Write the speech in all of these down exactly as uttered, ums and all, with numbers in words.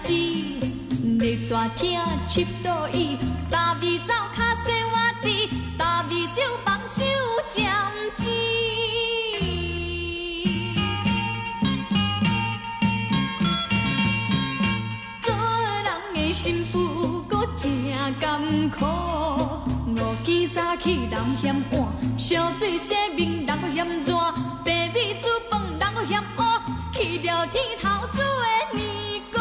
时，你煞听七度伊，搭味走卡西我滴，搭味手放手尖尖。做人的辛苦，搁真艰苦。五更早起人嫌晏，烧水洗面人搁嫌热，白米煮饭人搁嫌黑，去了天头煮的年糕。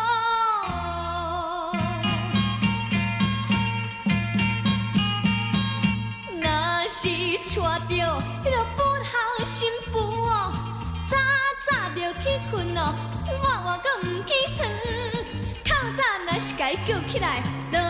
若是娶着迄个本行新妇哦，早早就去困哦，晚晚搁毋起床，透早若是甲伊叫起来。